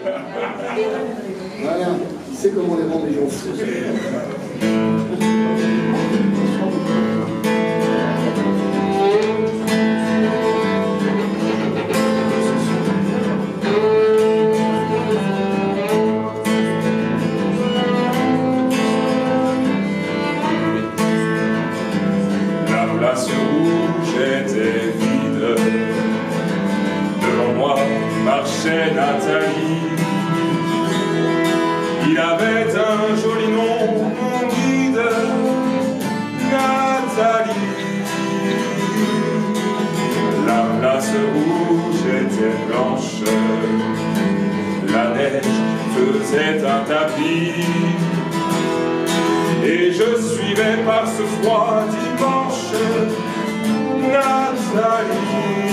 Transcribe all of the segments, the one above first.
Voilà, c'est comment les rendre les gens fous. La place rouge était vide. Devant moi marchait Nathalie. Il avait un joli nom, mon guide, Nathalie. La place rouge était blanche, la neige faisait un tapis, et je suivais par ce froid dimanche Nathalie.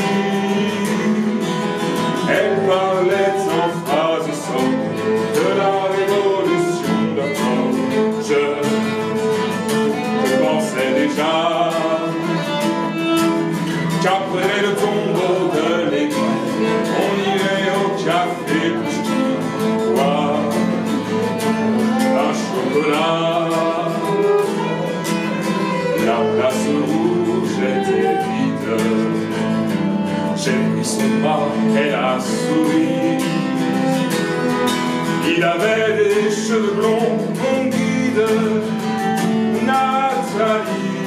Elle parlait en phrases sombres de la révolution d'octobre. Je pensais déjà qu'après le tombeau de l'église, on irait au café pour boire un chocolat. La place rouge était vide. J'ai pris son bras, elle a souri. Il avait des cheveux blonds, mon guide, Nathalie.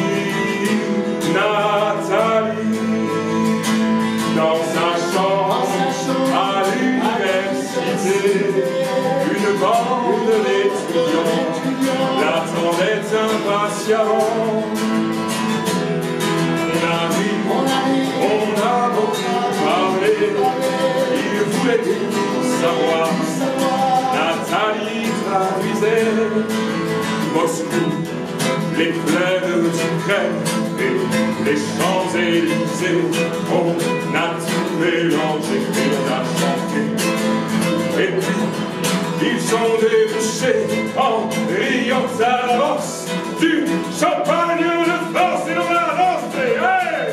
Nathalie, dans sa chambre à l'université, une bande d'étudiants l'attendait impatiemment. On a beaucoup parlé, il voulait tout savoir. Nathalie traduisait Moscou, les plaines d'Ukraine et les Champs-Élysées. On a tout mélangé et on a chanté. Et puis, ils ont débouché en riant à l'avance du champagne de France et on a dansé. Hey!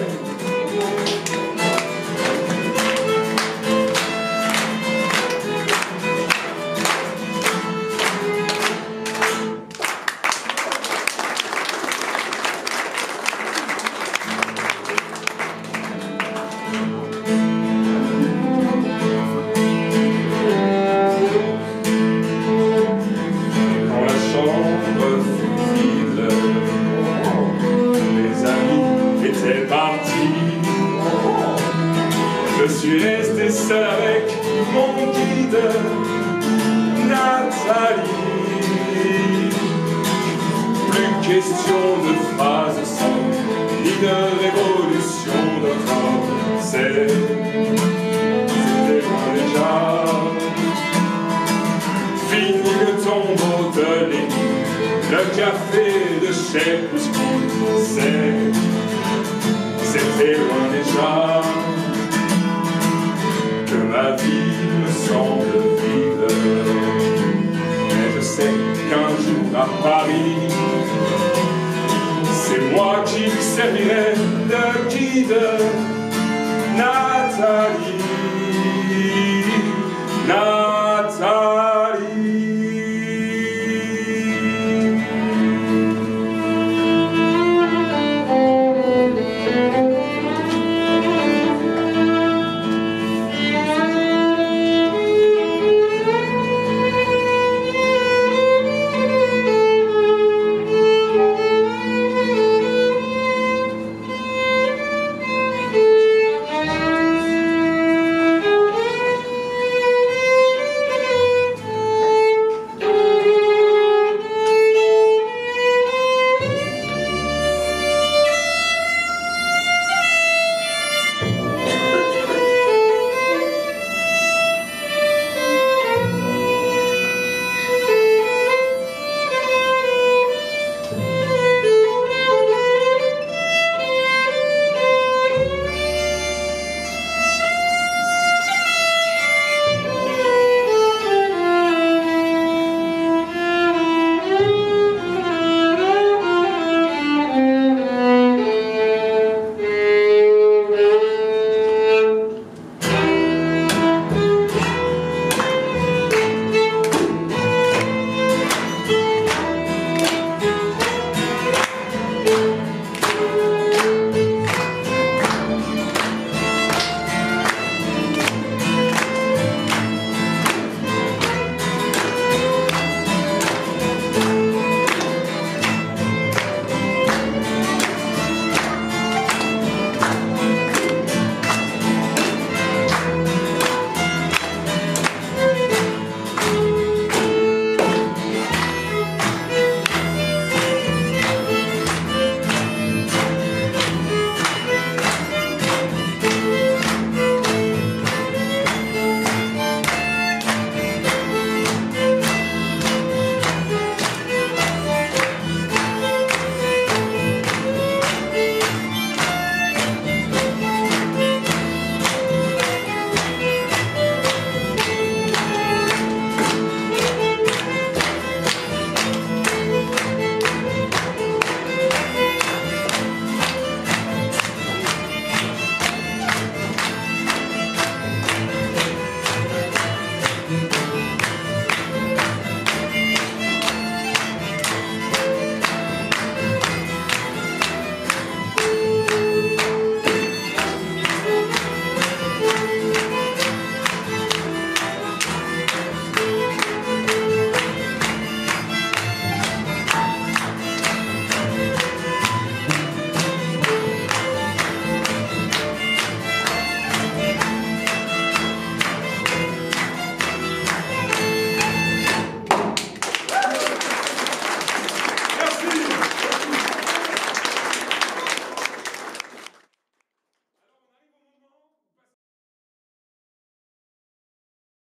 Je suis resté seul avec mon guide, Nathalie. Plus question de phrases simples, ni de révolution d'octobre. C'était loin déjà. Fini le tombeau de l'église, le café de chez Pouskine. C'était loin déjà. Ma vie me semble vide, mais je sais qu'un jour à Paris, c'est moi qui lui servirai de guide, Nathalie.